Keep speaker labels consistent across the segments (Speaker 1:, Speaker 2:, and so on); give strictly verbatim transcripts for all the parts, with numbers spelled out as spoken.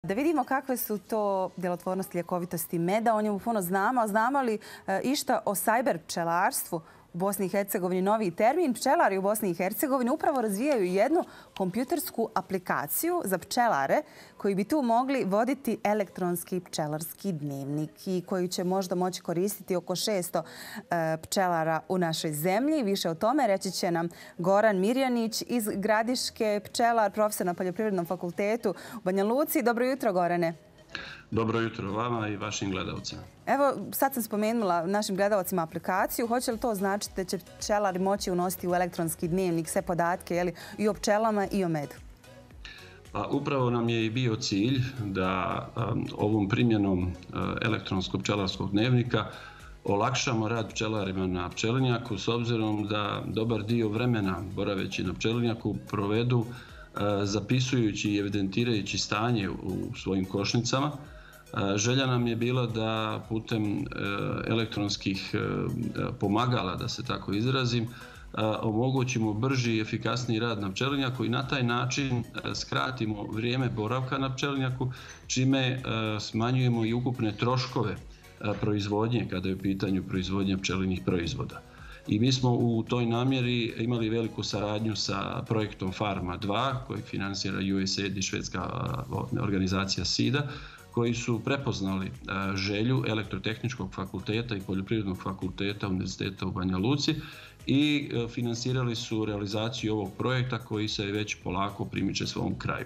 Speaker 1: Da vidimo kakve su to djelotvornosti, ljekovitosti meda. O njemu puno znamo. Znamo li išta o sajber pčelarstvu u Bosni i Hercegovini? Novi termin. Pčelari u Bosni i Hercegovini upravo razvijaju jednu kompjutersku aplikaciju za pčelare koji bi tu mogli voditi elektronski pčelarski dnevnik i koji će možda moći koristiti oko šesto pčelara u našoj zemlji. Više o tome reći će nam Goran Mirjanić iz Gradiške, pčelar, profesor na Poljoprivrednom fakultetu u Banja Luci. Dobro jutro, Gorane.
Speaker 2: Dobro jutro vama i vašim gledalcima.
Speaker 1: Evo, sad sam spomenula našim gledalcima aplikaciju. Hoće li to značiti da će pčelari moći unositi u elektronski dnevnik sve podatke, jeli, i o pčelama i o medu?
Speaker 2: Pa, upravo nam je i bio cilj da um, ovom primjenom uh, elektronskog pčelarskog dnevnika olakšamo rad pčelarima na pčelinjaku, s obzirom da dobar dio vremena boraveći na pčelinjaku provedu zapisujući i evidentirajući stanje u svojim košnicama. Želja nam je bila da putem elektronskih pomagala, da se tako izrazim, omogućimo brži i efikasniji rad na pčelinjaku i na taj način skratimo vrijeme boravka na pčelinjaku, čime smanjujemo i ukupne troškove proizvodnje kada je u pitanju proizvodnja pčelinjih proizvoda. I mi smo u toj namjeri imali veliku saradnju sa projektom Farma dva, koji finansira U S A I D i švedska organizacija SIDA, koji su prepoznali želju Elektrotehničkog fakulteta i Poljoprivrednog fakulteta Univerziteta u Banja Luci i finansirali su realizaciju ovog projekta koji se već polako primiče svom kraju.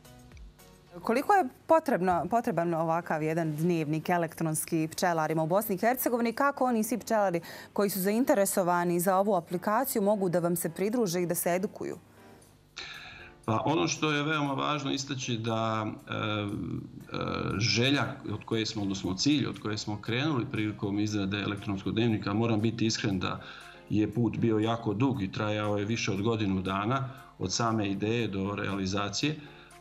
Speaker 1: Koliko je potrebno, potreban ovakav jedan dnevnik elektronski pčelarima u Bosni i Hercegovini? Kako oni svi pčelari koji su zainteresovani za ovu aplikaciju mogu da vam se pridruže i da se edukuju?
Speaker 2: Pa ono što je veoma važno istaći da e, e, želja od koje smo, odnosno cilj od koje smo krenuli prilikom izrade elektronskog dnevnika, moram biti iskren da je put bio jako dug i trajao je više od godinu dana od same ideje do realizacije,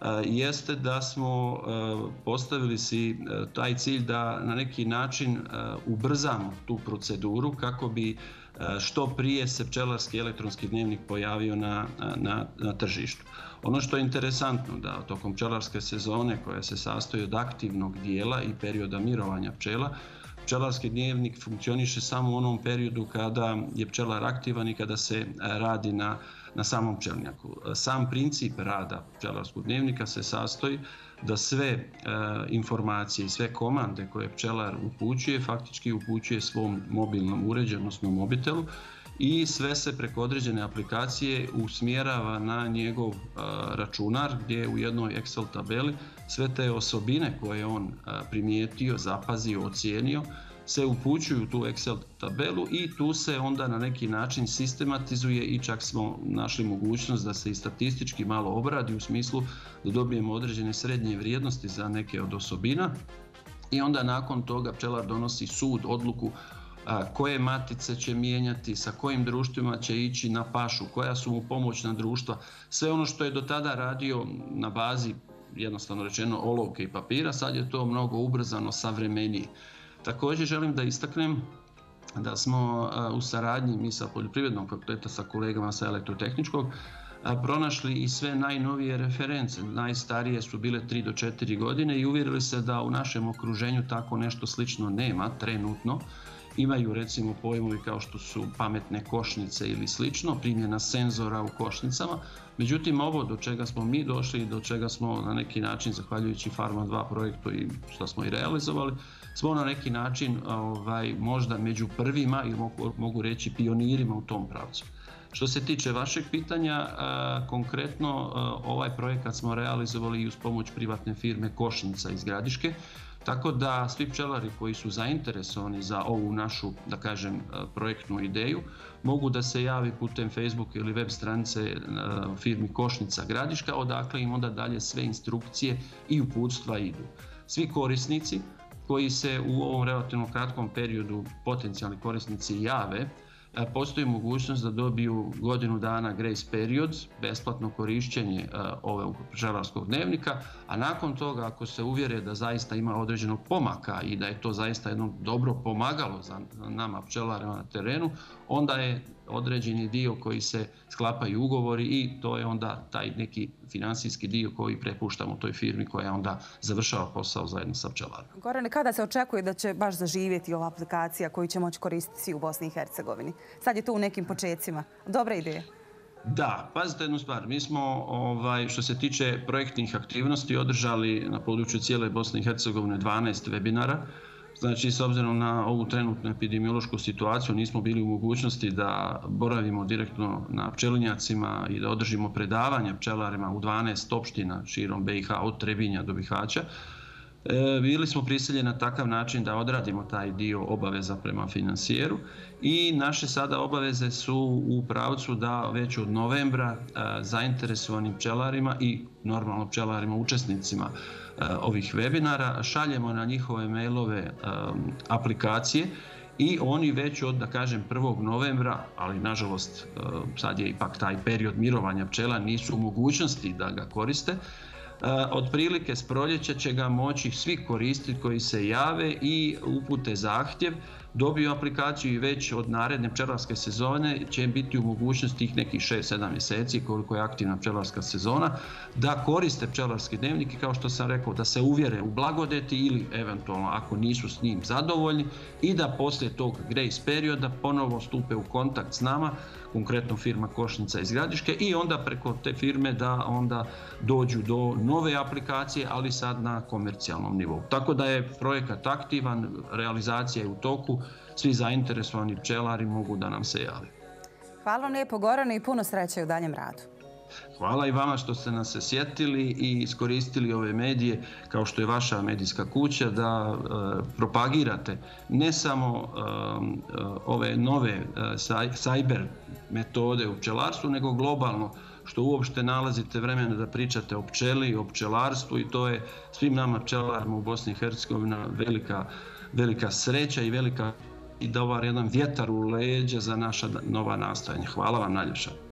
Speaker 2: jeste da smo postavili si taj cilj da na neki način ubrzamo tu proceduru kako bi što prije se pčelarski elektronski dnevnik pojavio na, na, na tržištu. Ono što je interesantno da tokom pčelarske sezone koja se sastoji od aktivnog dijela i perioda mirovanja pčela, pčelarski dnevnik funkcioniše samo u onom periodu kada je pčelar aktivan i kada se radi na, na samom pčelinjaku. Sam princip rada pčelarskog dnevnika se sastoji da sve e, informacije i sve komande koje pčelar upućuje, faktički upućuje svom mobilnom uređaju, odnosno mobitelu, i sve se preko određene aplikacije usmjerava na njegov uh, računar gdje u jednoj Excel tabeli sve te osobine koje on uh, primijetio, zapazio, ocijenio se upućuju u tu Excel tabelu i tu se onda na neki način sistematizuje i čak smo našli mogućnost da se i statistički malo obradi u smislu da dobijemo određene srednje vrijednosti za neke od osobina i onda nakon toga pčelar donosi sud, odluku koje matice će mijenjati, sa kojim društvima će ići na pašu, koja su mu pomoćna društva. Sve ono što je do tada radio na bazi, jednostavno rečeno, olovke i papira, sad je to mnogo ubrzano, savremenije. Također želim da istaknem da smo u saradnji mi sa Poljoprivrednog fakulteta, sa kolegama sa Elektrotehničkog, pronašli i sve najnovije reference. Najstarije su bile tri do četiri godine i uvjerili se da u našem okruženju tako nešto slično nema trenutno. Imaju recimo pojmovi kao što su pametne košnice ili slično, primjena senzora u košnicama. Međutim, ovo do čega smo mi došli i do čega smo na neki način, zahvaljujući Farma dva projektu i što smo i realizovali, smo na neki način ovaj, možda među prvima ili mogu, mogu reći pionirima u tom pravcu. Što se tiče vašeg pitanja, a, konkretno a, ovaj projekat smo realizovali i uz pomoć privatne firme Košnica iz Gradiške, tako da svi pčelari koji su zainteresovani za ovu našu, da kažem, projektnu ideju, mogu da se javi putem Facebook ili web stranice firmi Košnica Gradiška, odakle im onda dalje sve instrukcije i uputstva idu. Svi korisnici koji se u ovom relativno kratkom periodu, potencijalni korisnici, jave, postoji mogućnost da dobiju godinu dana grace period, besplatno korišćenje ovog pčelarskog dnevnika, a nakon toga ako se uvjere da zaista ima određenog pomaka i da je to zaista jedno dobro pomagalo za nama pčelarima na terenu, onda je određeni dio koji se sklapaju ugovori i to je onda taj neki financijski dio koji prepuštamo toj firmi koja onda završava posao zajedno sa pčelarima.
Speaker 1: Gorane, kada se očekuje da će baš zaživjeti ova aplikacija koju će moći koristiti svi u Bosni i Hercegovini? Sad je to u nekim počecima. Dobra ideja.
Speaker 2: Da, pazite jednu stvar. Mi smo, ovaj, što se tiče projektnih aktivnosti, održali na području cijele Bosne i Hercegovine dvanaest webinara. Znači, s obzirom na ovu trenutnu epidemiološku situaciju, nismo bili u mogućnosti da boravimo direktno na pčelinjacima i da održimo predavanja pčelarima u dvanaest opština širom B i H, od Trebinja do Bihaća. E, bili smo prisiljeni na takav način da odradimo taj dio obaveza prema finansijeru i naše sada obaveze su u pravcu da već od novembra e, zainteresovanim pčelarima i normalno pčelarima učesnicima e, ovih webinara šaljemo na njihove mailove e, aplikacije i oni već od, da kažem, prvog novembra, ali nažalost e, sad je ipak taj period mirovanja pčela, nisu u mogućnosti da ga koriste. Otprilike s proljeća će ga moći svi koristiti koji se jave i upute zahtjev, dobiju aplikaciju i već od naredne pčelarske sezone će biti u mogućnosti tih nekih šest sedam mjeseci koliko je aktivna pčelarska sezona da koriste pčelarski dnevnik i kao što sam rekao da se uvjere u blagodeti ili eventualno ako nisu s njim zadovoljni i da poslije tog grace perioda ponovo stupe u kontakt s nama, konkretno firma Košnica iz Gradiške i onda preko te firme da onda dođu do nove aplikacije, ali sad na komercijalnom nivou. Tako da je projekat aktivan, realizacija je u toku, svi zainteresovani pčelari mogu da nam se jave.
Speaker 1: Hvala vam lijepo, Gorane, i puno sreće u daljem radu.
Speaker 2: Hvala i vama što ste nas se sjetili i iskoristili ove medije kao što je vaša medijska kuća da e, propagirate ne samo e, ove nove e, cyber metode u pčelarstvu, nego globalno što uopšte nalazite vremena da pričate o pčeli i o pčelarstvu i to je svim nama pčelarima u Bosni i Hercegovini velika, velika sreća i velika i dobar jedan vjetar u leđa za naša nova nastojanja. Hvala vam najljepša.